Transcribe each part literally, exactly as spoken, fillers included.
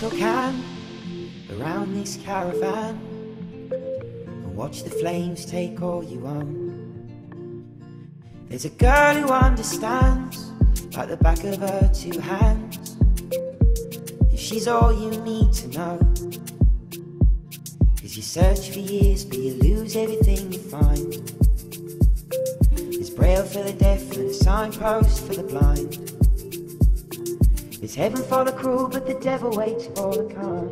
petrol can around this caravan and watch the flames take all you own. There's a girl who understands like the back of her two hands. If she's all you need to know, 'cause you search for years but you lose everything you find. There's braille for the deaf and a signpost for the blind. There's heaven for the cruel, but the devil waits for the kind.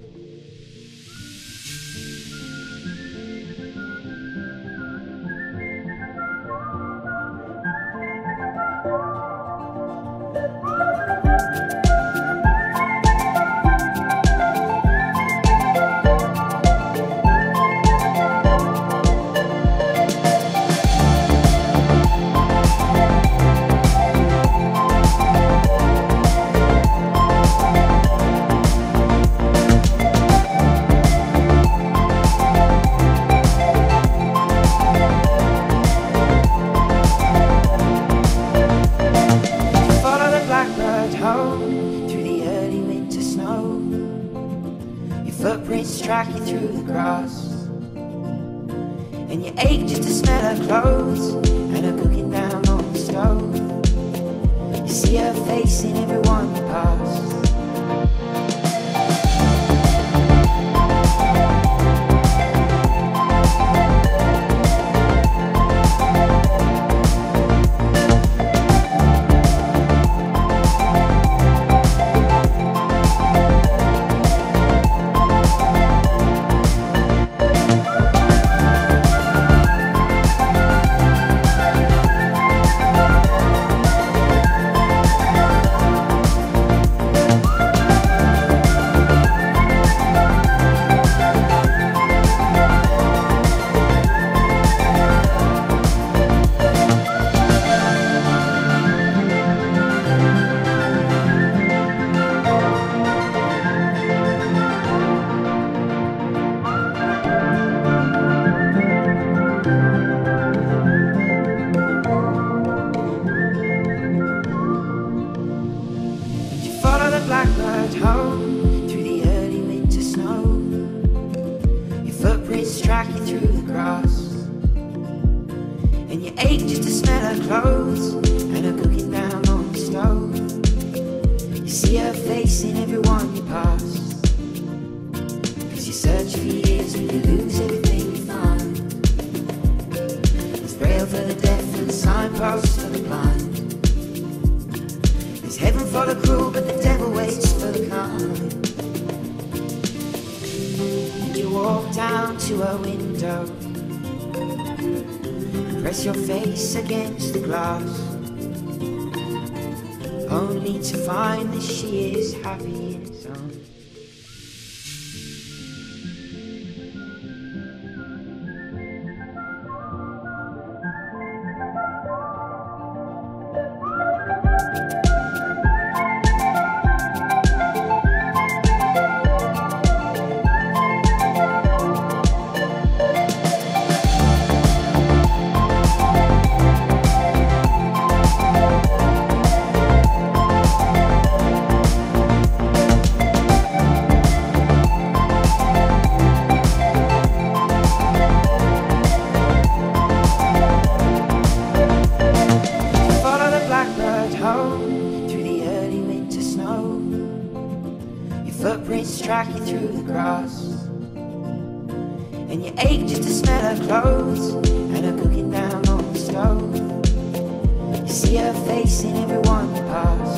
Through the early winter snow, your footprints track you through the grass, and you ache just to smell her clothes and her cooking down on the stove. You see her face in everyone you pass. Blackbird home through the early winter snow, your footprints track you through the grass, and you ache just to smell her clothes and her cooking down on the stove. You see her face in everyone you pass, 'cause you search for years and you lose everything you find. There's braille for the deaf and the signpost for the blind. There's heaven for the cruel, but the devil waits for the kind. And you walk down to her window and press your face against the glass, only to find that she is happy in its own. Through the early winter snow, your footprints track you through the grass, and you ache just to smell her clothes and her cooking down on the stove. You see her face in everyone you pass.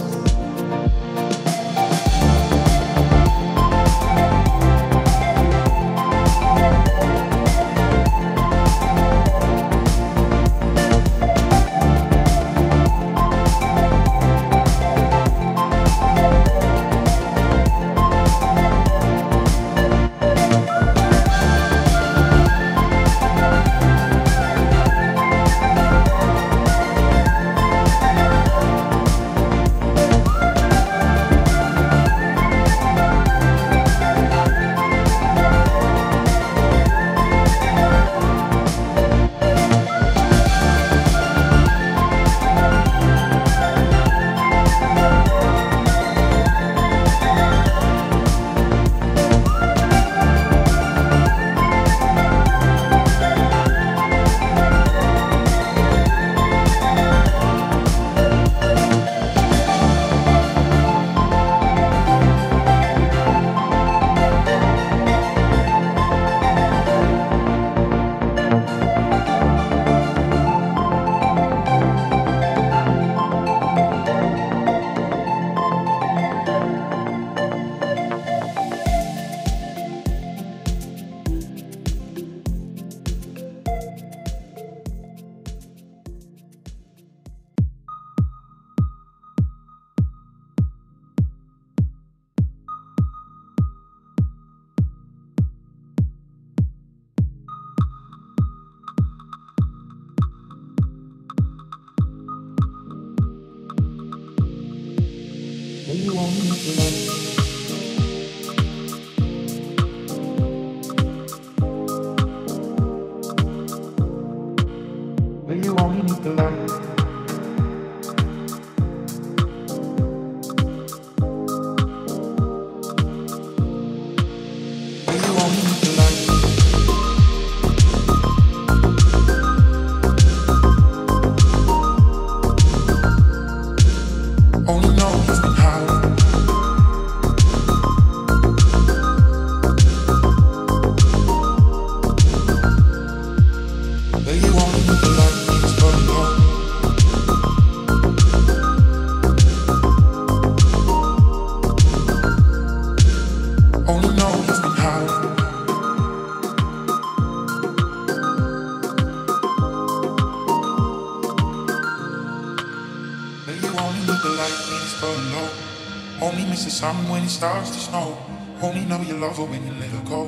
Starts to snow. Only know you love her when you let her go.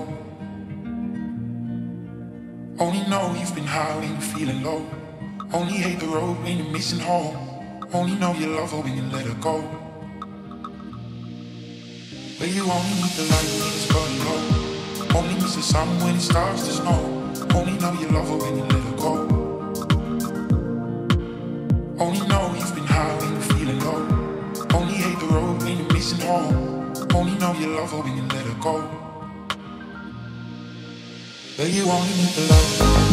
Only know you've been high when you're feeling low. Only hate the road when you're missing home. Only know you love her when you let her go. But you only need the light when it's burning low. Only miss the sun when it starts to snow. Only know you love her when you let her go. Only know you've been high when you're feeling low. Only hate the road when you're missing home. Only know you love her when you let her go. But you only need the love.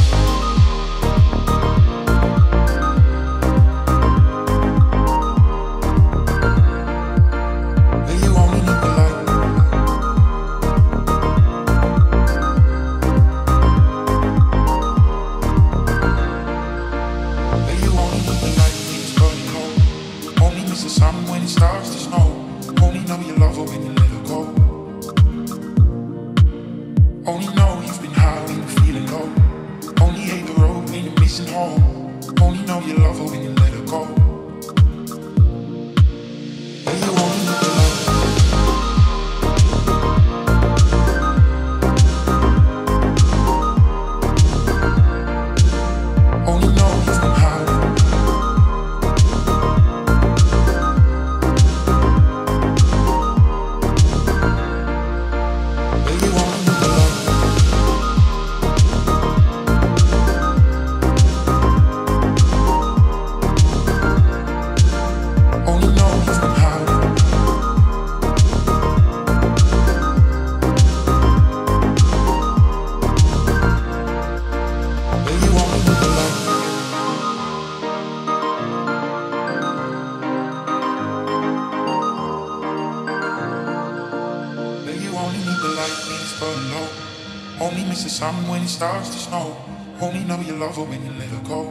Starts to snow. Only know you love her when you let her go.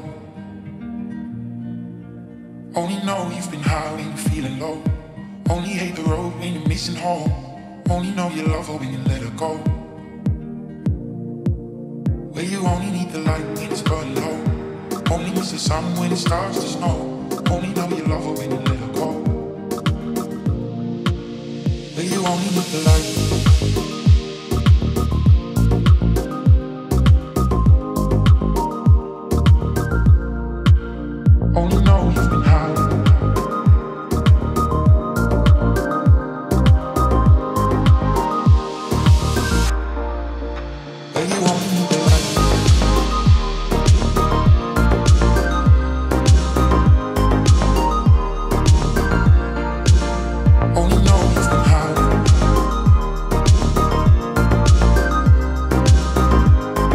Only know you've been high when you're feeling low. Only hate the road when you're missing home. Only know you love her when you let her go. Where you only need the light when it's burning low. Only miss the sun when it starts to snow. Only know you love her when you let her go. Where you only need the light.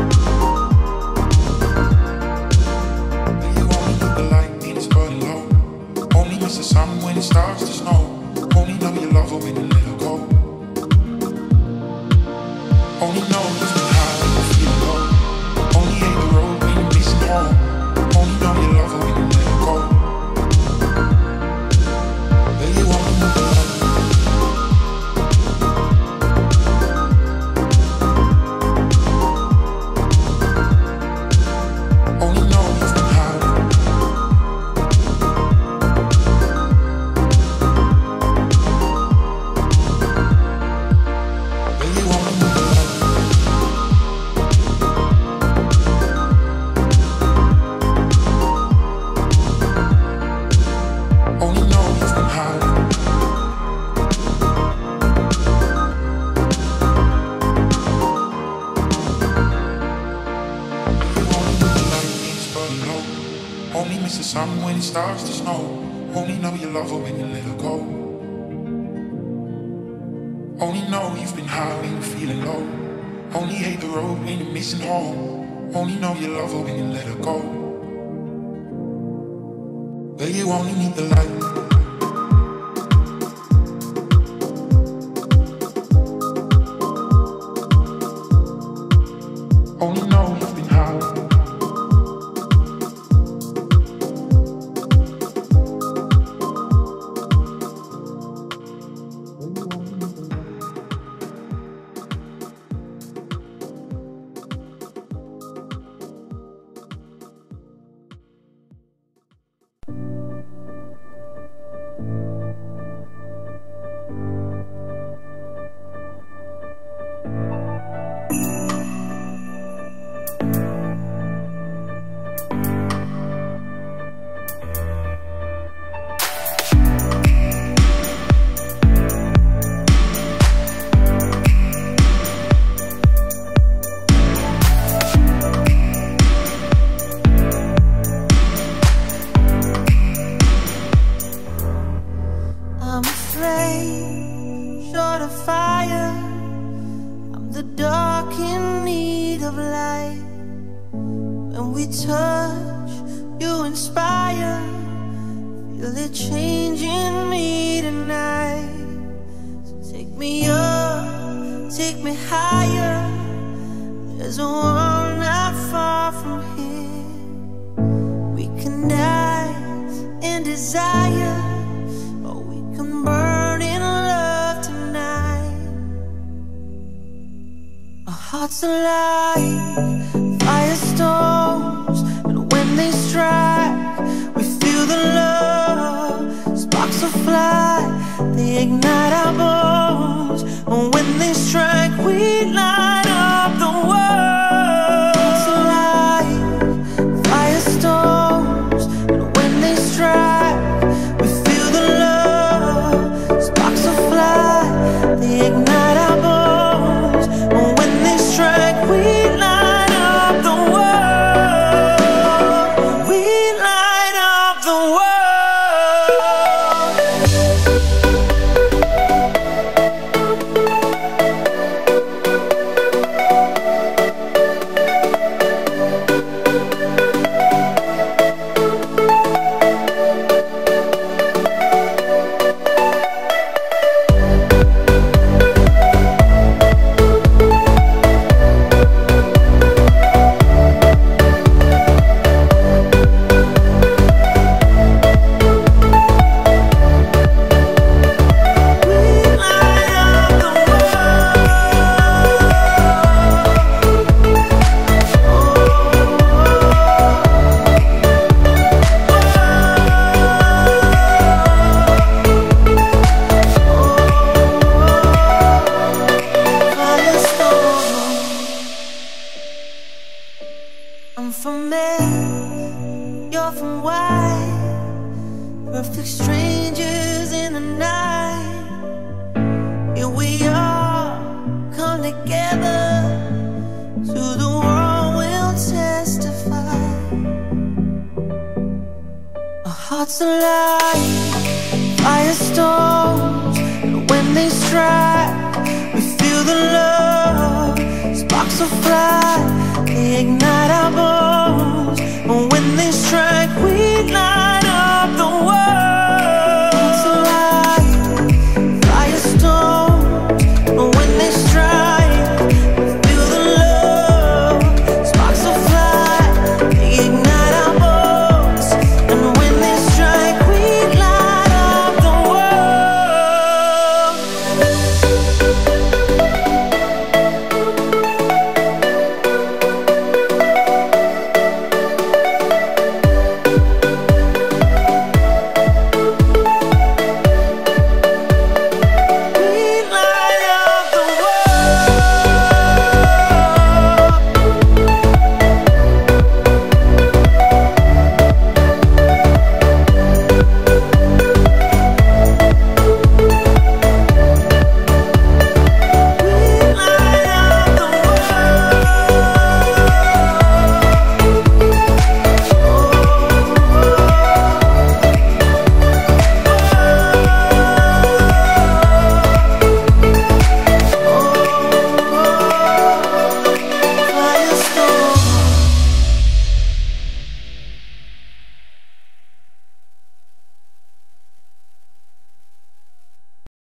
Low. Only miss the sun when it starts to snow. Only know you love her when you let her go. Only know you've been high when you're feeling low. Only hate the road when you're missing home. Only know you love her when you let her go. But you only need the light. Only know you've been high. Sparks will fly, they ignite our bones. When they